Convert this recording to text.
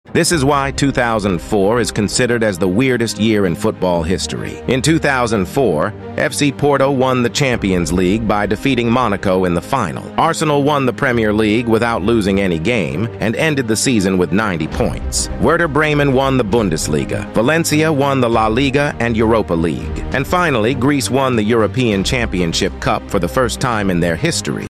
This is why 2004 is considered as the weirdest year in football history. In 2004, FC Porto won the Champions League by defeating Monaco in the final. Arsenal won the Premier League without losing any game and ended the season with 90 points. Werder Bremen won the Bundesliga. Valencia won the La Liga and Europa League. And finally, Greece won the European Championship Cup for the first time in their history.